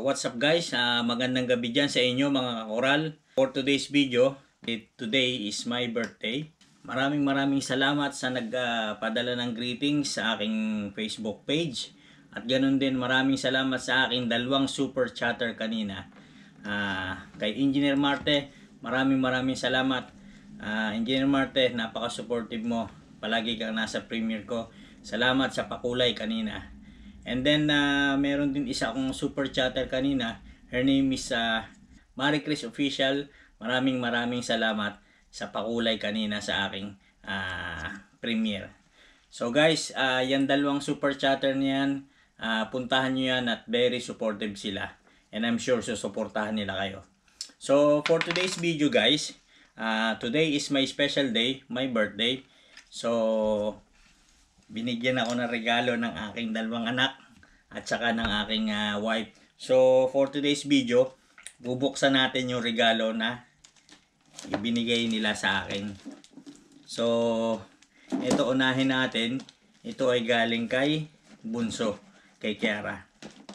What's up guys? Magandang gabi dyan sa inyo mga kakoral. For today's video, today is my birthday. Maraming salamat sa nagpadala ng greetings sa aking Facebook page. At ganun din maraming salamat sa aking dalawang super chatter kanina. Kay Engineer Marte, maraming salamat. Engineer Marte, napaka-supportive mo. Palagi kang nasa premiere ko. Salamat sa pakulay kanina. And then, meron din isa akong super chatter kanina. Her name is Marie Chris Official. Maraming salamat sa pakulay kanina sa aking premiere. So guys, yan dalawang super chatter niyan. Puntahan nyo yan at very supportive sila. And I'm sure susuportahan nila kayo. So for today's video guys, today is my special day, my birthday. So binigyan ako ng regalo ng aking dalawang anak at saka ng aking wife. So for today's video, bubuksan natin yung regalo na ibinigay nila sa akin. So ito unahin natin. Ito ay galing kay Bunso, kay Kiara.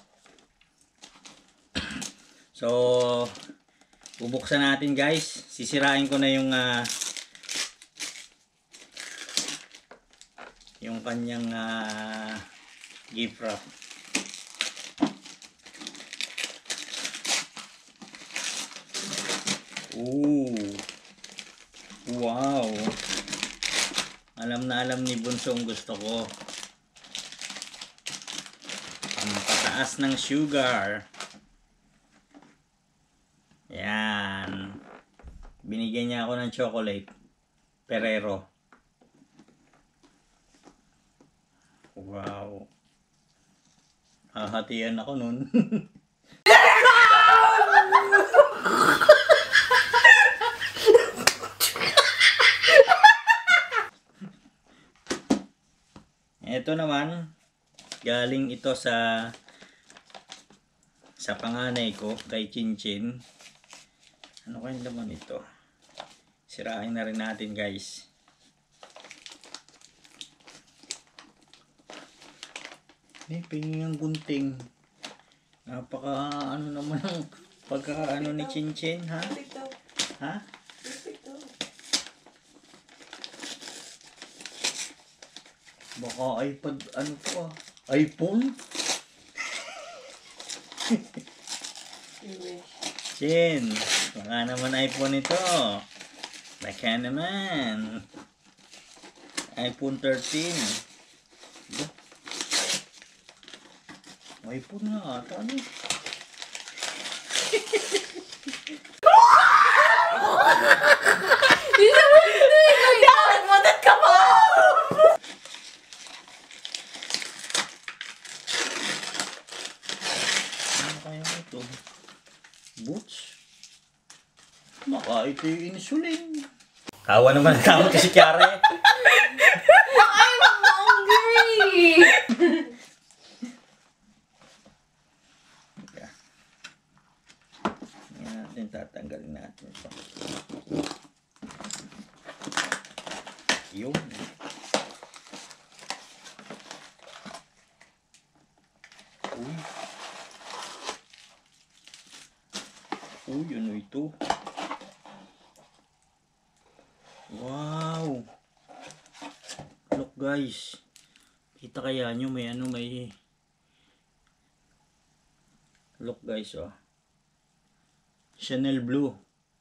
So bubuksan natin guys. Sisirain ko na yung kanyang gift wrap. Ooh. Wow. Alam na alam ni Bunso ang gusto ko. Ang pataas ng sugar. Yan. Binigyan niya ako ng chocolate. Ferrero. Wow. Hahatian ako nun. Ito naman, galing ito sa panganay ko, kay Chinchin. Ano kayang laman ito? Sirain na rin natin guys. Pingin ang gunting. Napaka ano naman ang pagkakaano ni Chinchin, ha? Ha? Baka iPad, ano pa? iPhone? Chin, baka naman iPhone ito. Baka naman. iPhone 13. iPhone na ata. Ano? Madat ka pa! Ano kaya ito? Boots? Baka ito yung insulin. Kawa naman ang tawag kasi Kiara eh. I'm hungry! Tatanggalin natin ito. Yun. Uy. Uy, ano ito? Wow. Look guys. Kita kaya nyo may look guys oh. Chanel Blue.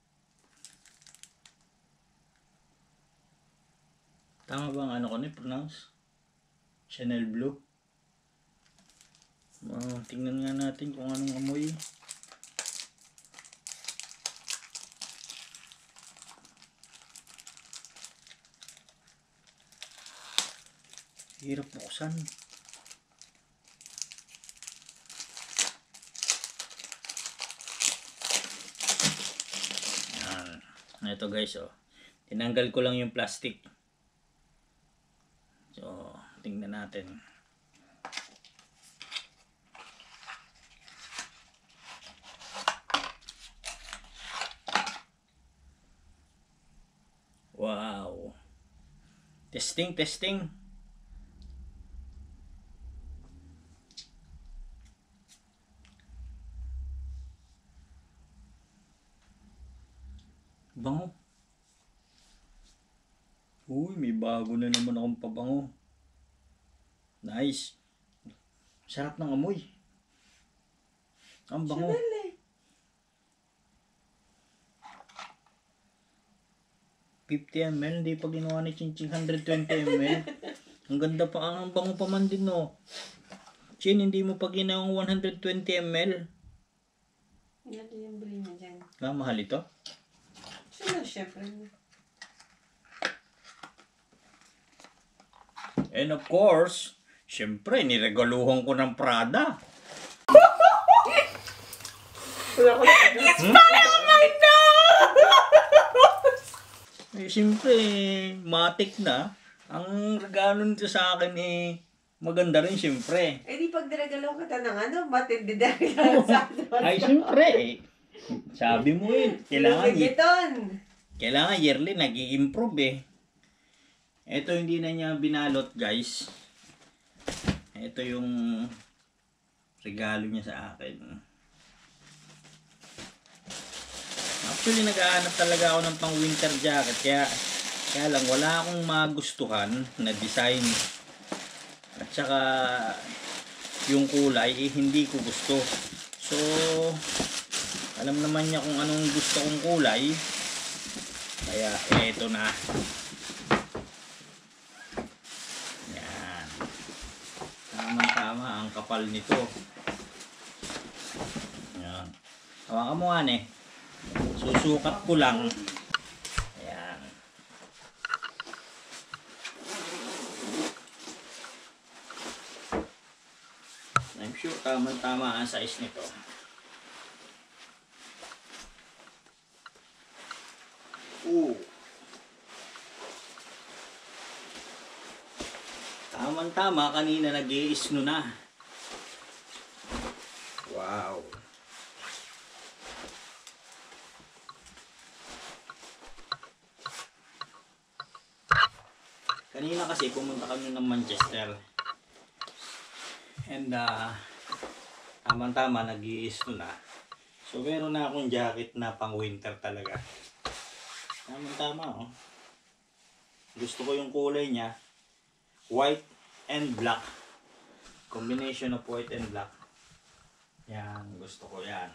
Tama ba ang ano ko na pronounce? Chanel Blue. Tingnan nga natin kung anong amoy. Hirap buksan. Ito guys oh. Tinanggal ko lang yung plastic. So, tingnan natin. Wow. Testing. Bango. Uy, may bago na naman akong pabango. Nice. Sarap ng amoy. Ang bango. Chanel eh. 50 ml, hindi pa ginawa ni Chinching 120 ml. Ang ganda pa, ang bango pa man din, no. Chin, hindi mo pa ginawang 120 ml. Yan yung bili niya dyan. Mahal ito? Chanel, syempre. And of course, syempre, niregaluhan ko ng Prada. It's falling on my nose! Eh, syempre, matik na. Ang regalo nito sa akin maganda rin, syempre. Eh di pag dinagalaw kita ng ano, matindi dahil sa Ay, syempre, sabi mo Biton! kailangan yearly nag-i-improve Ito hindi na niya binalot, guys. Ito yung regalo niya sa akin. Actually, nag-aanap talaga ako ng pang winter jacket. Kaya lang, wala akong magustuhan na design. At saka, yung kulay, hindi ko gusto. So, alam naman niya kung anong gusto kong kulay. Kaya, eto na. Yan. Tama-tama ang kapal nito. Yan. Hawakan mo nga susukat ko lang. Ayan. I'm sure tama-tama ang size nito. Tama-tama, kanina nag-i-isno na. Wow. Kanina kasi pumunta kami ng Manchester. And tama-tama nag-i-isno na. So meron na akong jacket na pang winter talaga. Tama-tama Gusto ko yung kulay niya. White and black. Combination of white and black. Yan, gusto ko yan.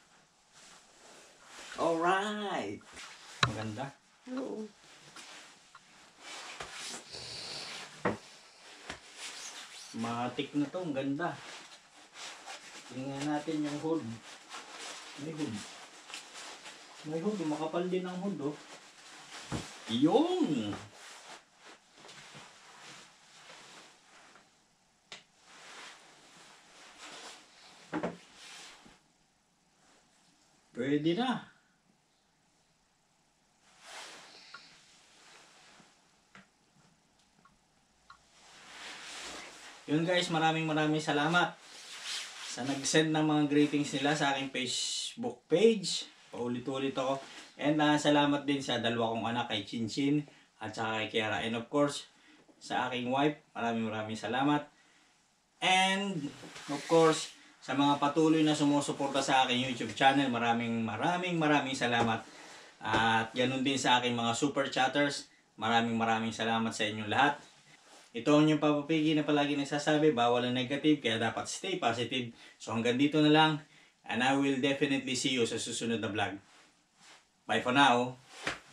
Alright! Maganda. Oo. Matik na to, ang ganda. Tingnan natin yung hood. May hood. May hood, makapal din ang hood, oh. Yung! Pwede na. Yun guys, maraming salamat sa nag-send ng mga greetings nila sa aking Facebook page. Paulit-ulit ako. And salamat din sa dalawa kong anak, kay Chinchin at saka kay Kiara. And of course, sa aking wife, maraming salamat. And of course, sa mga patuloy na sumusuporta sa aking YouTube channel, maraming salamat. At ganun din sa aking mga super chatters, maraming salamat sa inyong lahat. Ito ang yung papapigi na palagi nagsasabi, bawal ang negative, kaya dapat stay positive. So hanggang dito na lang, and I will definitely see you sa susunod na vlog. Bye for now!